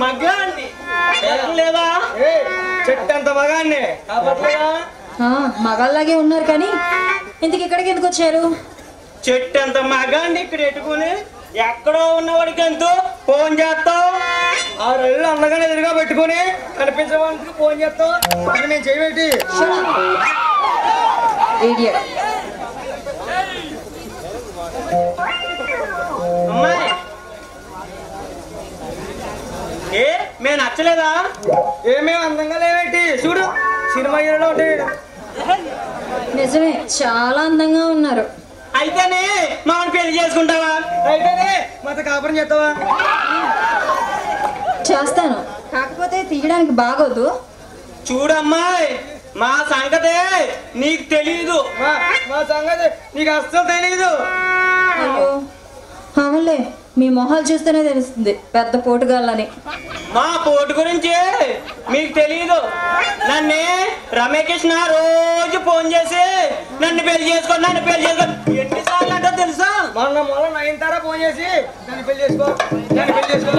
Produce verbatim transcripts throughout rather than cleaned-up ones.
మగాన్ని లేదా చెట్టు అంత మగాన్ని మగాళ్ళలాగే ఉన్నారు కానీ ఇంతకి ఇక్కడికి ఎందుకు వచ్చారు? చెట్టు అంత మగాన్ని ఇక్కడ పెట్టుకుని ఎక్కడో ఉన్నవాడికి ఎంతో ఫోన్ చేస్తావు, ఆ రెళ్ళు అందగానే ఎదురుగా పెట్టుకుని కనిపించడానికి ఫోన్ చేస్తావు. అది నేను చేయబెట్టి అమ్మాయి ఏ మేము నచ్చలేదా? ఏమేమి అందంగా లేవేంటి? చూడు సినిమా హీరోలో నిజమే, చాలా అందంగా ఉన్నారు. అయితేనే మామని పెళ్లి చేసుకుంటావా? అయితేనే మాతో కాపురం చేస్తావా? చేస్తాను, కాకపోతే తీయడానికి బాగోదు. చూడమ్మాయి, మా సంగతే నీకు తెలీదు. మా సంగతి నీకు అస్సలు తెలీదు. అయ్యో అవునులే, మీ మొహాలు చూస్తేనే తెలుస్తుంది పెద్ద పోటుగాళ్ళని. మా పోటు గురించి మీకు తెలీదు. నన్ను రమేకృష్ణ రోజు ఫోన్ చేసి నన్ను పెళ్లి చేసుకో నన్ను పెళ్లి చేసుకో ఎన్నిసార్లు అంటే తెలుసా? మొన్న మొన్న నైన్తారా ఫోన్ చేసి నన్ను పెళ్లి చేసుకో నన్ను పెళ్లి చేసుకో.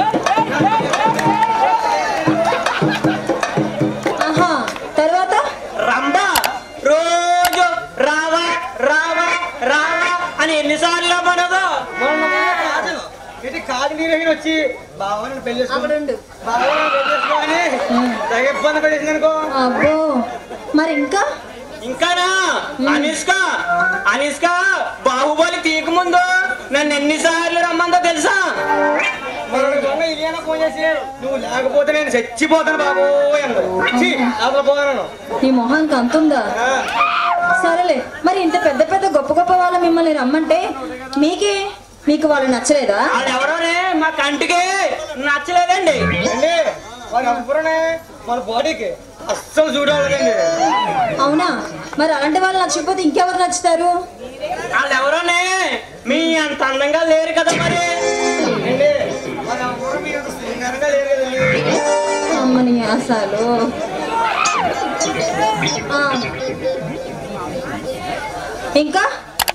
ఆహా, తర్వాత రంభా రోజు రావా రావా రావా అని ఎన్నిసార్లు పడదు. మొన్న కాదు ఇది కాదు నీరు వచ్చి బావని పెళ్లి చేసుకోండి బావని పెళ్లి చేసుకోని తెగ ఇబ్బంది పెట్టేసింది అనుకో. అబ్బో, మరి ఇంకా ఇంకానా? అనిష్క అనిష్క బాహుబలి తీక ముందు నన్ను ఎన్నిసార్లు రమ్మందో తెలుసా? ఇదేనా ఫోన్ చేసి నువ్వు లేకపోతే నేను చచ్చిపోతాను బాబు అసలు పోతాను. ఈ మొహానికి అంతుందా? సరేలే, మరి ఇంత పెద్ద పెద్ద గొప్ప గొప్ప వాళ్ళు మిమ్మల్ని రమ్మంటే మీకే మీకు వాళ్ళు నచ్చలేదా? వాళ్ళు ఎవరోనే మా కంటికి నచ్చలేదండి. వాళ్ళు ఎవరునే మన బాడీకి అస్సలు చూడాలండి. అవునా, మరి అలాంటి వాళ్ళు నచ్చకపోతే ఇంకెవరు నచ్చుతారు? వాళ్ళు ఎవరోనే మీ అంత అందంగా లేరు కదా. మరి అమ్మని అసలు ఇంకా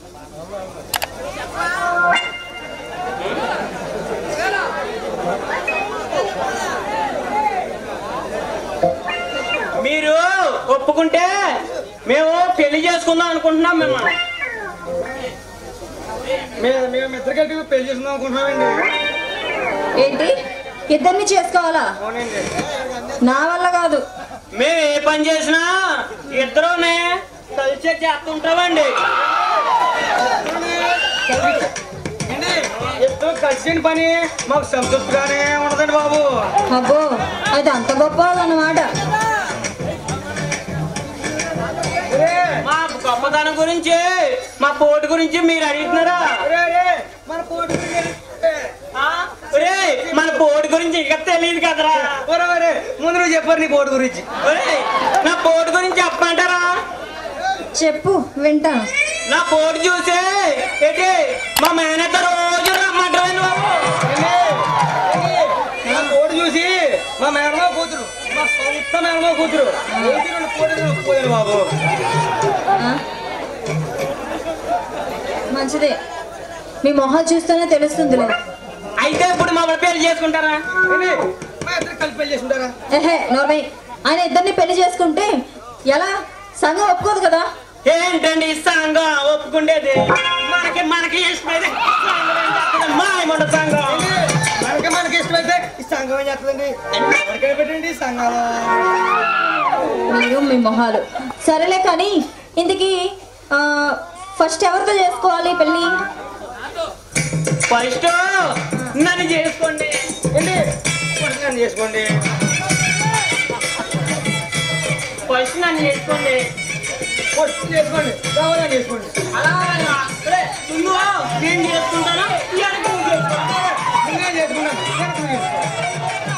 మీరు ఒప్పుకుంటే మేము పెళ్లి చేసుకుందాం అనుకుంటున్నాం. మిమ్మల్ని మేము ఇద్దరు కలిపి పెళ్లి చేసుకుందాం అనుకుంటున్నామండి. ఏంటి, ఇద్దరిని చేసుకోవాలా? నా వల్ల కాదు. మేము ఏ పని చేసినా ఇద్దరునే కలిసే చేస్తుంటామండి. ఇద్దరు కలిసిన పని మాకు సంతృప్తిగానే ఉండదండి బాబు. అబ్బో, అది అంత గొప్ప అన్నమాట. మా గొప్పతనం గురించి మా పోటు గురించి మీరు అడుగుతున్నారా? మన పోటు గురించి మన పోటు గురించి ఇంకా తెలియదు కదరా. ముందు నువ్వు చెప్పారు నీ పోటు గురించి. నా పోటు గురించి చెప్పమంటారా? చెప్పు, వింటా. నా పోటు చూసే ఏంటి మా మేనేజర్ రోజు రమ్మంటారు. నా పోటు చూసి మా మేనమా కూతురు మా సొంత మేనమా కూతురు పోయారు బాబు. మంచిదే, మీ మొహాలు చూస్తేనే తెలుస్తుంది. అయితే ఇప్పుడు మా పెళ్లి చేసుకుంటారా? మా ఇద్దరు కలిసి పెళ్లి చేసుకుంటారా? ఏహే నోర్మై, ఆయన ఇద్దరిని పెళ్లి చేసుకుంటే ఎలా? సంఘం ఒప్పుకోదు కదా. ఏంటండి సంఘం ఒప్పుకుండేది? మనకి మనకి ఇష్టమైతే మాయమండ సంఘం మనకి మనకి ఇష్టమైతే ఈ సంఘం ఏం చేస్తుందండి? ఎవరికైనా పెట్టండి సంఘాలు. మీరు మీ మొహాలు సరేలే, కానీ ఇందుకి ఫస్ట్ ఎవరితో చేసుకోవాలి పెళ్ళి? ఫస్ట్ నన్ను చేసుకోండి. ఫస్ట్ నన్ను చేసుకోండి ఫస్ట్ నన్ను చేసుకోండి ఫస్ట్ చేసుకోండి కావాలని చేసుకోండి. అలా నేను చేసుకుంటాను, నేను చేసుకుంటాను.